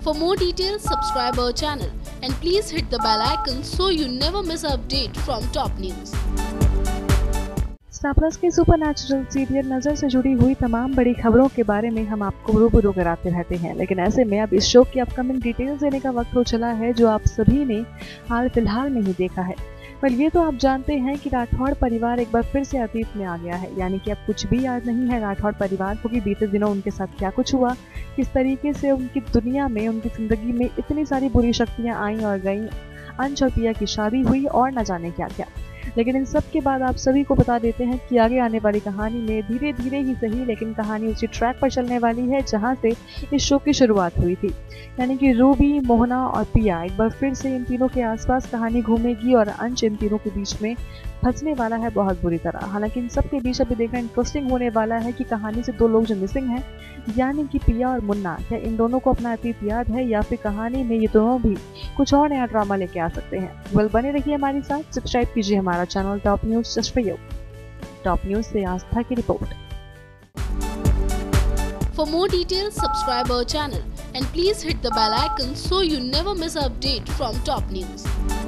For more details, subscribe our channel and please hit the bell icon so you never miss an update from top news. Star Plus के supernatural serial Nazar से जुड़ी हुई तमाम बड़ी खबरों के बारे में हम आपको रूबरू कराते रहते हैं, लेकिन ऐसे में अब इस शो की अपकमिंग डिटेल्स देने का वक्त हो चला है जो आप सभी ने हाल फिलहाल में ही देखा है। पर ये तो आप जानते हैं कि राठौड़ परिवार एक बार फिर से अतीत में आ गया है, यानी कि अब कुछ भी याद नहीं है राठौड़ परिवार को कि बीते दिनों उनके साथ क्या कुछ हुआ, किस तरीके से उनकी दुनिया में, उनकी ज़िंदगी में इतनी सारी बुरी शक्तियाँ आईं और गईं, अंश और पिया की शादी हुई और न जाने क्या क्या। लेकिन इन सब के बाद आप सभी को बता देते हैं कि आगे आने वाली कहानी में धीरे धीरे ही सही, लेकिन कहानी उसी ट्रैक पर चलने वाली है जहां से इस शो की शुरुआत हुई थी, यानी कि रूबी, मोहना और पिया एक बार फिर से इन तीनों के आसपास कहानी घूमेगी और अंश इन तीनों के बीच में फंसने वाला है बहुत बुरी तरह। हालांकि इन सब के बीच अभी देखना इंटरेस्टिंग होने वाला है कि कहानी से दो लोग जो मिसिंग हैं, यानी कि पिया और मुन्ना, क्या इन दोनों को अपना अतीत याद है या फिर कहानी में ये दोनों भी कुछ और नया ड्रामा लेके आ सकते हैं। वेल, बने रहिए हमारे साथ, सब्सक्राइब कीजिए हमारा channel top news just for you. Top news से आस्था की रिपोर्ट। For more details, subscribe our channel and please hit the bell icon so you never miss an update from top news.